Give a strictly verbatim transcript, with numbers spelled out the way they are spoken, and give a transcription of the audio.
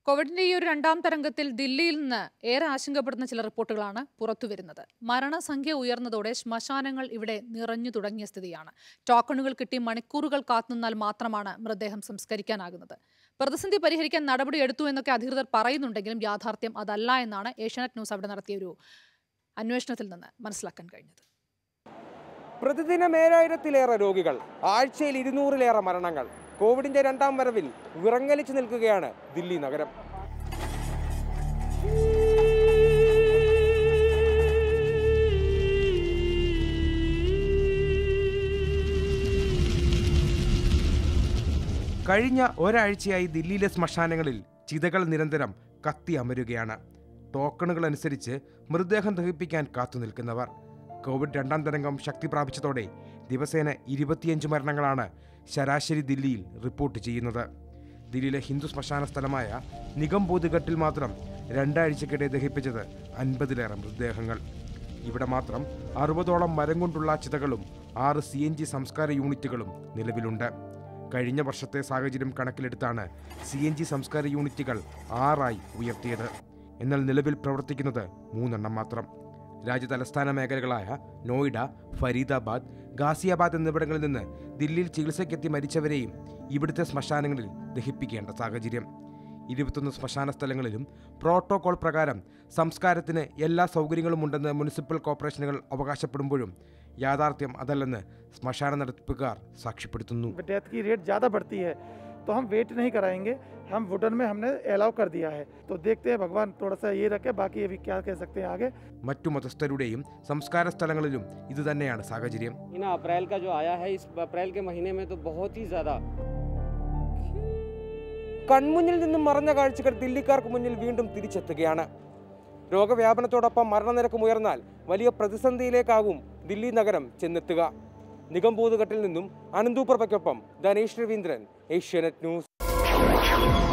കോവിഡിന്റെ ഈ ഒരു രണ്ടാം തരംഗത്തിൽ ദില്ലിയിൽ നിന്ന് ഏറെ ആശങ്കപ്പെടുന്ന ചില റിപ്പോർട്ടുകളാണ് പുറത്തുവരുന്നത്. മരണസംഖ്യ ഉയർന്നതോടെ ശ്മശാനങ്ങൾ ഇവിടെ നിറഞ്ഞു തുടങ്ങിയ സ്ഥിതിയാണ്. ടോക്കണുകൾ കിട്ടി മണിക്കൂറുകൾ കാത്തുനിന്നാൽ മാത്രമാണ് മൃതദേഹം സംസ്കരിക്കാനാകുന്നത്. പ്രതിസന്ധി പരിഹരിക്കാൻ നടപടിയെടുത്തു എന്നൊക്കെ അധികൃതർ പറയുന്നുണ്ടെങ്കിലും യാഥാർത്ഥ്യം അതല്ല എന്നാണ് ഏഷ്യാനെറ്റ് ന്യൂസ് അവിടെ നടത്തിയ ഒരു അന്വേഷണത്തിൽ നിന്ന് മനസ്സിലാക്കാൻ കഴിഞ്ഞത്. പ്രതിദിനം ഏഴായിരത്തിലേറെ രോഗികൾ, ആഴ്ചയിൽ ഇരുന്നൂറിലേറെ മരണങ്ങൾ. കോവിഡിന്റെ രണ്ടാം വരവിൽ വിറങ്ങലിച്ചു നിൽക്കുകയാണ് ദില്ലി നഗരം. കഴിഞ്ഞ ഒരാഴ്ചയായി ദില്ലിയിലെ ശ്മശാനങ്ങളിൽ ചിതകൾ നിരന്തരം കത്തി അമരുകയാണ്. ടോക്കണുകൾ അനുസരിച്ച് മൃതദേഹം ദഹിപ്പിക്കാൻ കാത്തുനിൽക്കുന്നവർ. കോവിഡ് രണ്ടാം തരംഗം ശക്തി പ്രാപിച്ചതോടെ ദിവസേന ഇരുപത്തിയഞ്ച് മരണങ്ങളാണ് ശരാശരി ദില്ലിയിൽ റിപ്പോർട്ട് ചെയ്യുന്നത്. ദില്ലിയിലെ ഹിന്ദു ശ്മശാന സ്ഥലമായ നിഗംബോധ്ഘട്ടിൽ മാത്രം രണ്ടാഴ്ചക്കിടെ ദഹിപ്പിച്ചത് അൻപതിലേറെ മൃതദേഹങ്ങൾ. ഇവിടെ മാത്രം അറുപതോളം മരം കൊണ്ടുള്ള ചിതകളും ആറ് സി എൻ ജി സംസ്കാര യൂണിറ്റുകളും നിലവിലുണ്ട്. കഴിഞ്ഞ വർഷത്തെ സാഹചര്യം കണക്കിലെടുത്താണ് സി എൻ ജി സംസ്കാര യൂണിറ്റുകൾ ആറായി ഉയർത്തിയത്. എന്നാൽ നിലവിൽ പ്രവർത്തിക്കുന്നത് മൂന്നെണ്ണം മാത്രം. രാജ്യതലസ്ഥാന മേഖലകളായ നോയിഡ, ഫരീദാബാദ്, ഗാസിയാബാദ് എന്നിവിടങ്ങളിൽ നിന്ന് ദില്ലിയിൽ ചികിത്സയ്ക്കെത്തി മരിച്ചവരെയും ഇവിടുത്തെ ശ്മശാനങ്ങളിൽ ദഹിപ്പിക്കേണ്ട സാഹചര്യം. ഇരുപത്തൊന്ന് ശ്മശാന സ്ഥലങ്ങളിലും പ്രോട്ടോകോൾ പ്രകാരം സംസ്കാരത്തിന് എല്ലാ സൗകര്യങ്ങളും ഉണ്ടെന്ന് മുനിസിപ്പൽ കോർപ്പറേഷനുകൾ അവകാശപ്പെടുമ്പോഴും യാഥാർത്ഥ്യം അതല്ലെന്ന് ശ്മശാന നടത്തിപ്പുകാർ സാക്ഷ്യപ്പെടുത്തുന്നു. डेथ की रेट ज़्यादा बढ़ती है तो हम वेट नहीं कराएंगे, हम वुडन में हमने अलाउ कर दिया है, तो देखते हैं भगवान थोड़ा सा ये रखे, बाकी अभी क्या कह सकते हैं आगे. മറ്റു മതസ്ഥരുടെയും സംസ്കാര സ്ഥലങ്ങളിലും ഇത് തന്നെയാണ് സാഹചര്യം. इन अप्रैल का जो आया है, इस अप्रैल के महीने में तो बहुत ही ज़्यादा. കൺമുന്നിൽ നിന്നും മറഞ്ഞ കാഴ്ചകൾ ദില്ലിക്കാർക്ക് മുന്നിൽ വീണ്ടും തിരിച്ചെത്തുകയാണ്. രോഗവ്യാപനത്തോടൊപ്പം മരണനിരക്ക് ഉയർന്നാൽ വലിയ പ്രതിസന്ധിയിലേക്കാകും ദില്ലി നഗരം ചെന്നെത്തുക. നിഗംബോധ്ഘട്ടിൽ നിന്നും അനന്തപുരയ്ക്കൊപ്പം ധനേഷ് രവീന്ദ്രൻ, ഏഷ്യാനെറ്റ് ന്യൂസ്.